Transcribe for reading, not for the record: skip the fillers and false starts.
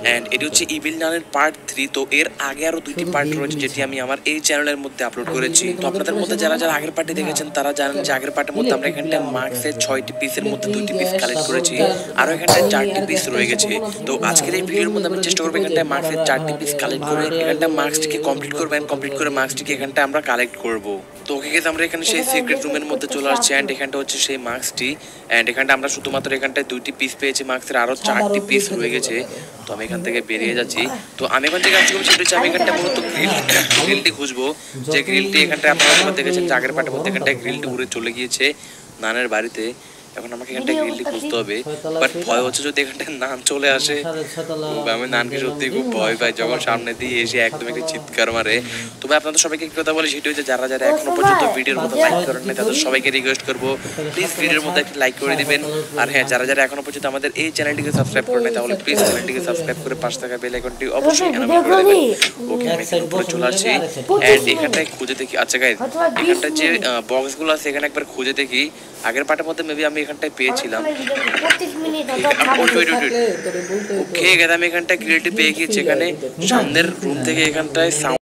And এটি হচ্ছে evil নানের part 3। তো এর আগে আরও 2টি পার্ট রয়েছে যেটি আমি আমার এই চ্যানেলের মধ্যে আপলোড করেছি। তো আপনাদের মধ্যে যারা যারা আগের পার্টে দেখেছেন তারা জানেন যে আগের পার্টের মধ্যে আমরা এখানটায় মার্কসের 6টি পিসের মধ্যে 2টি পিস কালেক্ট করেছি, আরও এখানটায় 4টি পিস রয়ে গেছে। তো আজকের এই ভিডিওর মধ্যে আমি চেষ্টা করবো এখানটায় মার্কসের 4টি পিস কালেক্ট করে এখানটায় মার্কসটিকে কমপ্লিট করবেন, কমপ্লিট করে মার্কসটিকে এখানটায় আমরা কালেক্ট করবো। তো ওকে গেছে আমরা এখানে সেই সিক্রেট রুমের মধ্যে চলে আসছি অ্যান্ড এখানটা হচ্ছে সেই মার্কসটি। অ্যান্ড এখানটা আমরা শুধুমাত্র এখানটায় 2টি পিস পেয়েছি, মার্কসের আরও 4টি পিস রয়ে গেছে। তো আমি এখান থেকে বেরিয়ে যাচ্ছি। তো আমি এখান থেকে আজকে সেটা হচ্ছে আমি এখানটা মূলত গ্রিলটি খুঁজবো, যে গ্রিলটি এখানটায় আপনারা দেখেছেন যে আগের পার্টের মধ্যে এখানটায় গ্রিলটি উড়ে চলে গিয়েছে নানের বাড়িতে। এখন আমাকে এখানটায় গ্রিলটি খুঁজতে হবে, বাট ভয় হচ্ছে যদি এখানটায় নান চলে আসে। আমি নানকে সত্যি খুব ভয় পাই যখন সামনে দিয়ে এসে একদম একটা চিৎকার মারে। তবে আপনাদের সবাইকে কি কথা বলি সেটা হচ্ছে যারা যারা এখনো পর্যন্ত ভিডিওর মধ্যে লাইক করেন না তাদের সবাইকে রিকোয়েস্ট করবো প্লিজ ভিডিওর মধ্যে একটা লাইক করে দিবেন। আর হ্যাঁ, যারা যারা এখনো পর্যন্ত আমাদের এই চ্যানেলটিকে সাবস্ক্রাইব করেন না তাহলে প্লিজ চ্যানেলটিকে সাবস্ক্রাইব করে পাশে থাকা বেল আইকনটি অবশ্যই এনাবেল করে দেবেন। ওকে, আমি এখানে উপরে চলে আসছি অ্যান্ড এখানটায় খুঁজে দেখি। আচ্ছা গাইস, এখানটায় যে বক্সগুলো আছে এখানে একবার খুঁজে দেখি। আগের পার্টের মধ্যে মেবি আমি এখানটায় পেয়েছিলাম। ওকে গাইস, আমি এখানটায় ক্রিয়েটিভ পেয়ে গিয়েছি। এখানে সামনের রুম থেকে এখানটায়